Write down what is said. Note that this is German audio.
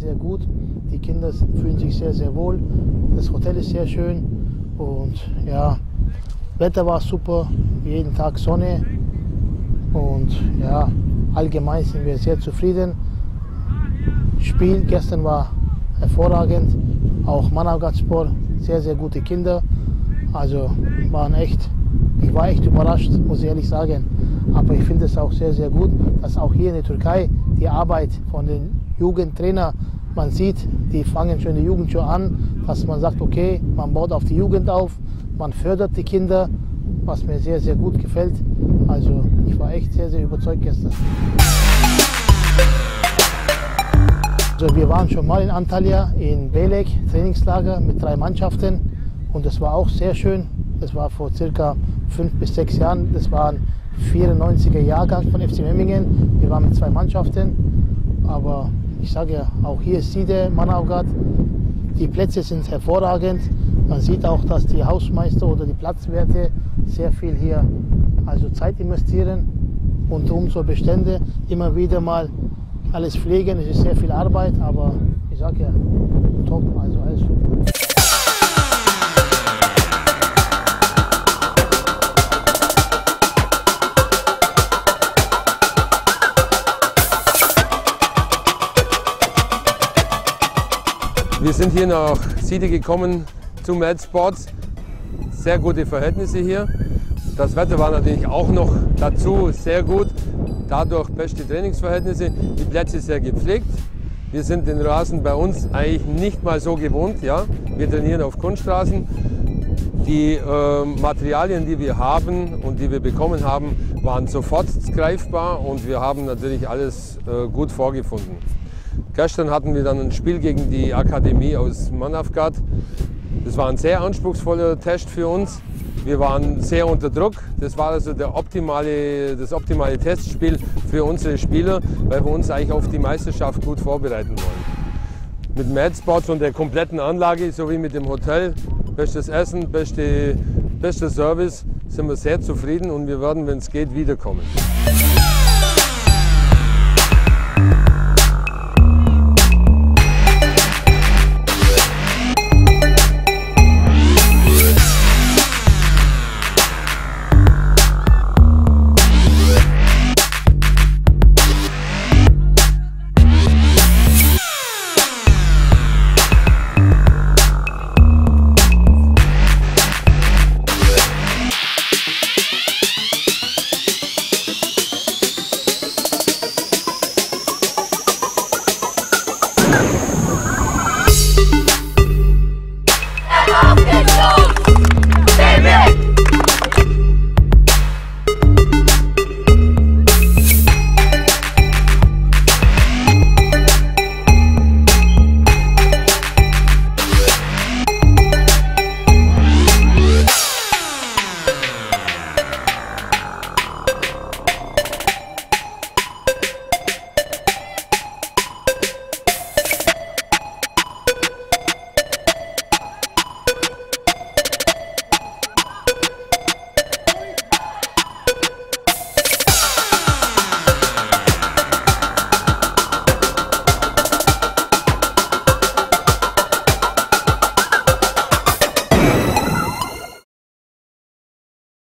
sehr gut. Die Kinder fühlen sich sehr, sehr wohl. Das Hotel ist sehr schön und ja, Wetter war super, jeden Tag Sonne und ja, allgemein sind wir sehr zufrieden. Spiel gestern war hervorragend, auch Manavgatspor, sehr, sehr gute Kinder. Also ich war echt überrascht, muss ich ehrlich sagen. Aber ich finde es auch sehr, sehr gut, dass auch hier in der Türkei die Arbeit von den Jugendtrainern, man sieht, die fangen schon in der Jugend schon an, dass man sagt, okay, man baut auf die Jugend auf, man fördert die Kinder, was mir sehr, sehr gut gefällt. Also ich war echt sehr, sehr überzeugt gestern. Also wir waren schon mal in Antalya, in Belek, Trainingslager mit 3 Mannschaften und das war auch sehr schön. Das war vor circa 5 bis 6 Jahren. Das war ein 94er Jahrgang von FC Memmingen. Wir waren mit 2 Mannschaften. Aber ich sage ja, auch hier ist Side, Manavgat. Die Plätze sind hervorragend. Man sieht auch, dass die Hausmeister oder die Platzwärter sehr viel hier Zeit investieren und umso Bestände immer wieder mal alles pflegen. Es ist sehr viel Arbeit, aber ich sage ja, top, also alles super. Wir sind hier nach Side gekommen zu Med Sports. Sehr gute Verhältnisse hier. Das Wetter war natürlich auch noch dazu sehr gut. Dadurch beste Trainingsverhältnisse. Die Plätze sehr gepflegt. Wir sind den Rasen bei uns eigentlich nicht mal so gewohnt. Ja? Wir trainieren auf Kunststraßen. Die Materialien, die wir haben und die wir bekommen haben, waren sofort greifbar und wir haben natürlich alles gut vorgefunden. Gestern hatten wir dann ein Spiel gegen die Akademie aus Manavgat. Das war ein sehr anspruchsvoller Test für uns. Wir waren sehr unter Druck. Das war also das optimale Testspiel für unsere Spieler, weil wir uns eigentlich auf die Meisterschaft gut vorbereiten wollen. Mit Med Sports und der kompletten Anlage sowie mit dem Hotel, bestes Essen, bester Service, sind wir sehr zufrieden und wir werden, wenn es geht, wiederkommen.